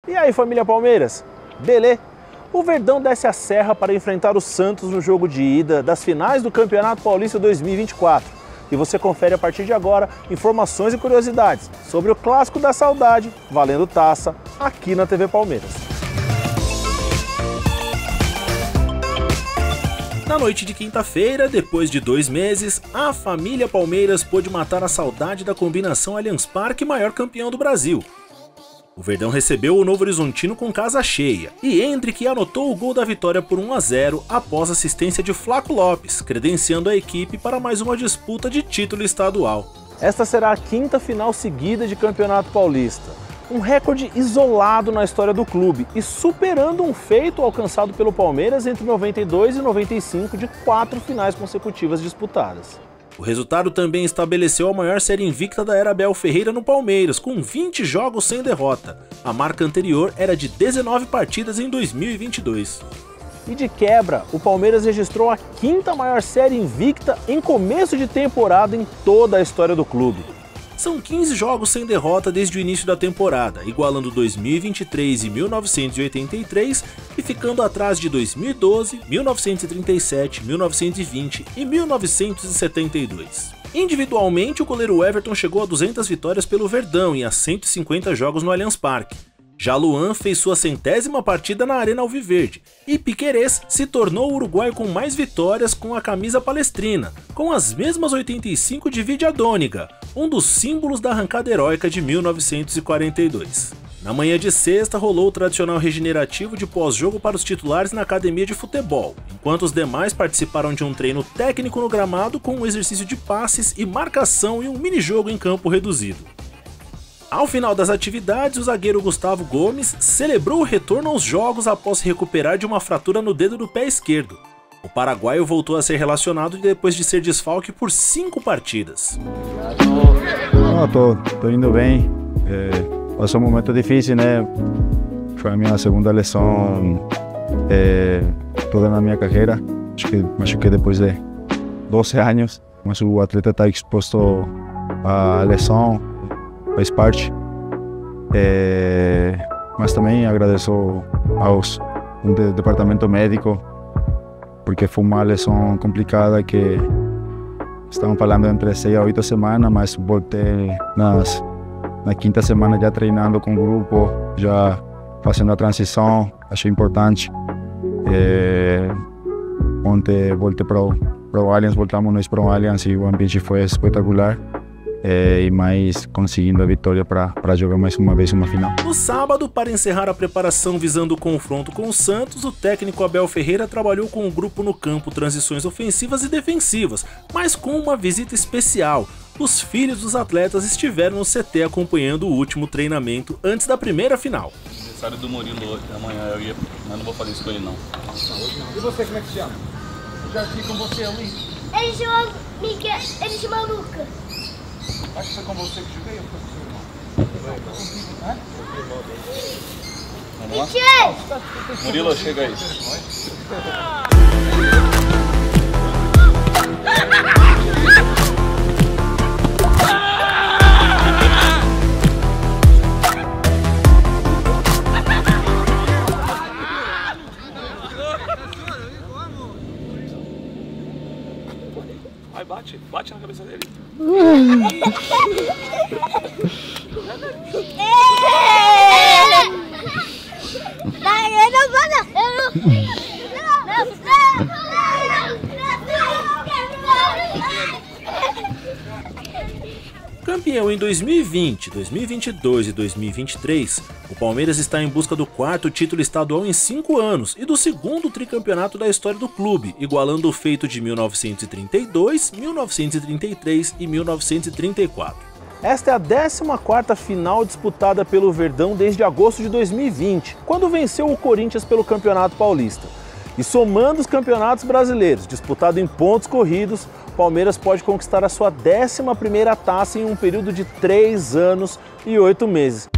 E aí, família Palmeiras, beleza? O Verdão desce a serra para enfrentar o Santos no jogo de ida das finais do Campeonato Paulista 2024. E você confere a partir de agora informações e curiosidades sobre o Clássico da Saudade, valendo taça, aqui na TV Palmeiras. Na noite de quinta-feira, depois de 2 meses, a família Palmeiras pôde matar a saudade da combinação Allianz Parque, maior campeão do Brasil. O Verdão recebeu o Novo Horizontino com casa cheia, e Hendrick anotou o gol da vitória por 1-0 após assistência de Flaco Lopes, credenciando a equipe para mais uma disputa de título estadual. Esta será a 5ª final seguida de Campeonato Paulista, um recorde isolado na história do clube e superando um feito alcançado pelo Palmeiras entre 92 e 95 de 4 finais consecutivas disputadas. O resultado também estabeleceu a maior série invicta da era Abel Ferreira no Palmeiras, com 20 jogos sem derrota. A marca anterior era de 19 partidas em 2022. E de quebra, o Palmeiras registrou a 5ª maior série invicta em começo de temporada em toda a história do clube. São 15 jogos sem derrota desde o início da temporada, igualando 2023 e 1983 e ficando atrás de 2012, 1937, 1920 e 1972. Individualmente, o goleiro Everton chegou a 200 vitórias pelo Verdão e a 150 jogos no Allianz Parque. Já Luan fez sua 100ª partida na Arena Alviverde, e Piquerez se tornou o uruguaio com mais vitórias com a camisa palestrina, com as mesmas 85 de Vidia Dôniga, um dos símbolos da arrancada heróica de 1942. Na manhã de sexta rolou o tradicional regenerativo de pós-jogo para os titulares na academia de futebol, enquanto os demais participaram de um treino técnico no gramado com um exercício de passes e marcação e um mini-jogo em campo reduzido. Ao final das atividades, o zagueiro Gustavo Gomes celebrou o retorno aos jogos após se recuperar de uma fratura no dedo do pé esquerdo. O paraguaio voltou a ser relacionado depois de ser desfalque por 5 partidas. Tô indo bem. Passou um momento difícil, né? Foi a minha 2ª lesão toda na minha carreira. Acho que depois de 12 anos, mas o atleta está exposto à lesão. Faz parte, mas também agradeço aos do departamento médico, porque foi uma lesão complicada que estavam falando entre 6 a 8 semanas, mas voltei na 5ª semana já treinando com o grupo, já fazendo a transição, achei importante. Ontem voltei para o Allianz, voltamos nós para o Allianz e o ambiente foi espetacular. E mais conseguindo a vitória para jogar mais uma vez uma final. No sábado, para encerrar a preparação visando o confronto com o Santos, o técnico Abel Ferreira trabalhou com o grupo no campo transições ofensivas e defensivas, mas com uma visita especial. Os filhos dos atletas estiveram no CT acompanhando o último treinamento antes da primeira final. Aniversário do Murilo hoje, amanhã eu ia, mas não vou fazer isso com ele não. E você, como é que se chama? Eu já vi com você ali. Ele chama Miguel, ele chama Luca. Acho que foi com você que joguei ou foi com o seu irmão? Vamos lá? Murilo, chega aí. Vai, bate na cabeça dele. Campeão em 2020, 2022 e 2023, o Palmeiras está em busca do 4º título estadual em 5 anos e do 2º tricampeonato da história do clube, igualando o feito de 1932, 1933 e 1934. Esta é a 14ª final disputada pelo Verdão desde agosto de 2020, quando venceu o Corinthians pelo Campeonato Paulista. E somando os campeonatos brasileiros, disputado em pontos corridos, o Palmeiras pode conquistar a sua 11ª taça em um período de 3 anos e 8 meses.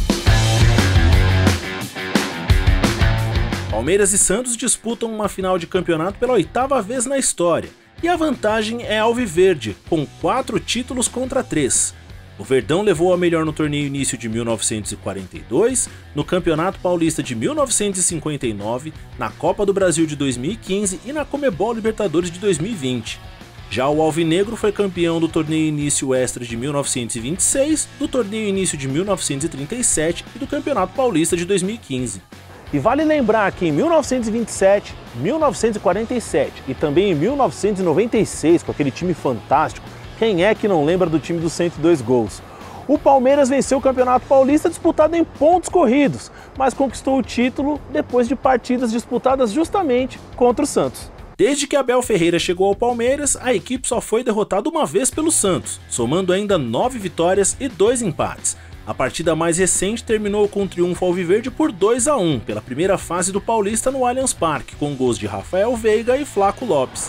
Palmeiras e Santos disputam uma final de campeonato pela 8ª vez na história, e a vantagem é alviverde, com 4 títulos contra 3. O Verdão levou a melhor no torneio início de 1942, no Campeonato Paulista de 1959, na Copa do Brasil de 2015 e na Comebol Libertadores de 2020. Já o Alvinegro foi campeão do torneio início extra de 1926, do torneio início de 1937 e do Campeonato Paulista de 2015. E vale lembrar que em 1927, 1947 e também em 1996, com aquele time fantástico, quem é que não lembra do time dos 102 gols? O Palmeiras venceu o Campeonato Paulista disputado em pontos corridos, mas conquistou o título depois de partidas disputadas justamente contra o Santos. Desde que Abel Ferreira chegou ao Palmeiras, a equipe só foi derrotada uma vez pelo Santos, somando ainda 9 vitórias e 2 empates. A partida mais recente terminou com um triunfo alviverde por 2-1 pela primeira fase do Paulista no Allianz Parque, com gols de Rafael Veiga e Flaco Lopes.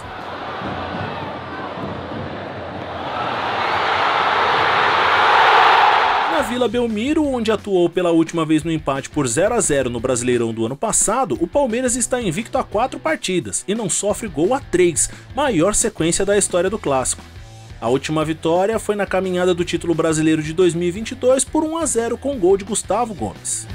Na Vila Belmiro, onde atuou pela última vez no empate por 0-0 no Brasileirão do ano passado, o Palmeiras está invicto a 4 partidas e não sofre gol a 3, maior sequência da história do clássico. A última vitória foi na caminhada do título brasileiro de 2022 por 1-0 com gol de Gustavo Gomes.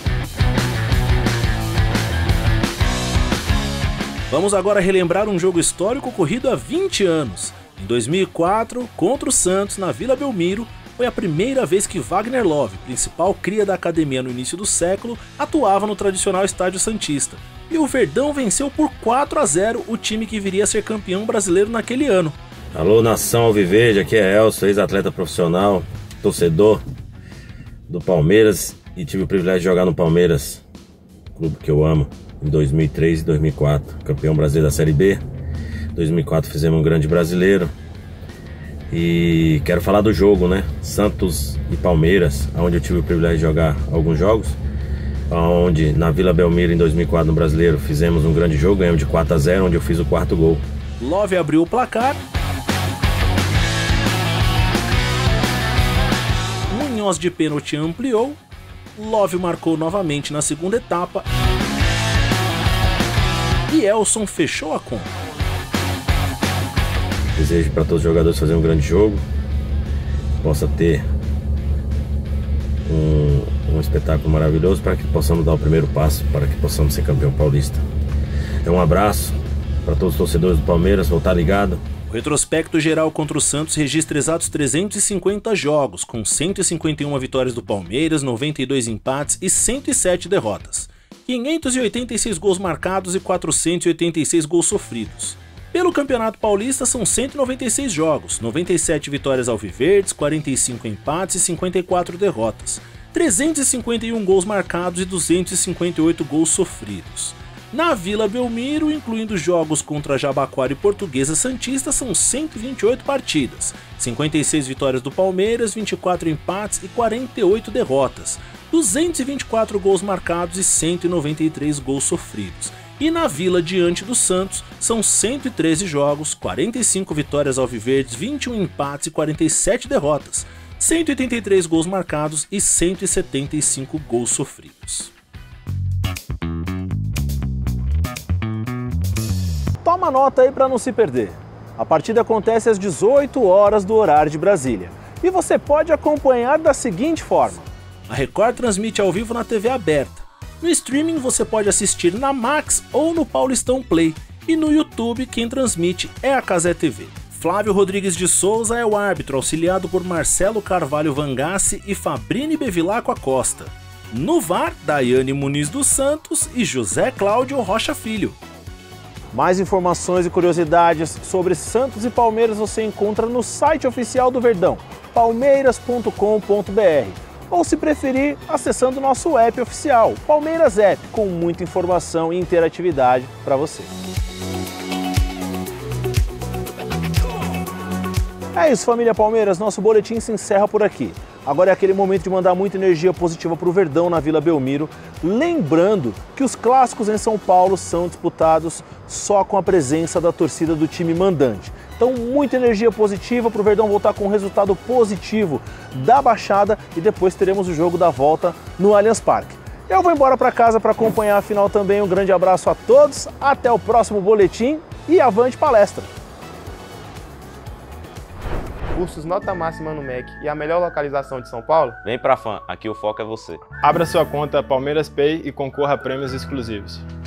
Vamos agora relembrar um jogo histórico ocorrido há 20 anos. Em 2004, contra o Santos, na Vila Belmiro, foi a primeira vez que Wagner Love, principal cria da academia no início do século, atuava no tradicional Estádio Santista. E o Verdão venceu por 4-0 o time que viria a ser campeão brasileiro naquele ano. Alô, nação alviverde, aqui é Elcio, ex-atleta profissional, torcedor do Palmeiras e tive o privilégio de jogar no Palmeiras, clube que eu amo, em 2003 e 2004. Campeão brasileiro da Série B, em 2004 fizemos um grande brasileiro. E quero falar do jogo, né? Santos e Palmeiras, onde eu tive o privilégio de jogar alguns jogos. Onde na Vila Belmiro em 2004 no Brasileiro fizemos um grande jogo, ganhamos de 4-0, onde eu fiz o 4º gol. Love abriu o placar. Munhoz de pênalti ampliou. Love marcou novamente na segunda etapa. E Elson fechou a conta. Desejo para todos os jogadores fazer um grande jogo, possa ter um espetáculo maravilhoso para que possamos dar o primeiro passo, para que possamos ser campeão paulista. Um abraço para todos os torcedores do Palmeiras, vou estar ligado. O retrospecto geral contra o Santos registra exatos 350 jogos, com 151 vitórias do Palmeiras, 92 empates e 107 derrotas. 586 gols marcados e 486 gols sofridos. Pelo Campeonato Paulista são 196 jogos, 97 vitórias alviverdes, 45 empates e 54 derrotas, 351 gols marcados e 258 gols sofridos. Na Vila Belmiro, incluindo jogos contra Jabaquara e Portuguesa Santista, são 128 partidas, 56 vitórias do Palmeiras, 24 empates e 48 derrotas, 224 gols marcados e 193 gols sofridos. E na Vila diante do Santos, são 113 jogos, 45 vitórias alviverdes, 21 empates e 47 derrotas, 183 gols marcados e 175 gols sofridos. Toma nota aí para não se perder. A partida acontece às 18 horas do horário de Brasília. E você pode acompanhar da seguinte forma. A Record transmite ao vivo na TV aberta. No streaming você pode assistir na Max ou no Paulistão Play. E no YouTube quem transmite é a Cazé TV. Flávio Rodrigues de Souza é o árbitro, auxiliado por Marcelo Carvalho Vangassi e Fabrini Bevilacqua Costa. No VAR, Daiane Muniz dos Santos e José Cláudio Rocha Filho. Mais informações e curiosidades sobre Santos e Palmeiras você encontra no site oficial do Verdão, palmeiras.com.br. Ou se preferir, acessando nosso app oficial, Palmeiras App, com muita informação e interatividade para você. É isso, família Palmeiras, nosso boletim se encerra por aqui. Agora é aquele momento de mandar muita energia positiva para o Verdão na Vila Belmiro, lembrando que os clássicos em São Paulo são disputados só com a presença da torcida do time mandante. Então, muita energia positiva para o Verdão voltar com um resultado positivo da Baixada e depois teremos o jogo da volta no Allianz Parque. Eu vou embora para casa para acompanhar a final também. Um grande abraço a todos, até o próximo boletim e avante palestra! cursos nota máxima no MEC e a melhor localização de São Paulo? Vem pra FAM, aqui o foco é você. Abra sua conta Palmeiras Pay e concorra a prêmios exclusivos.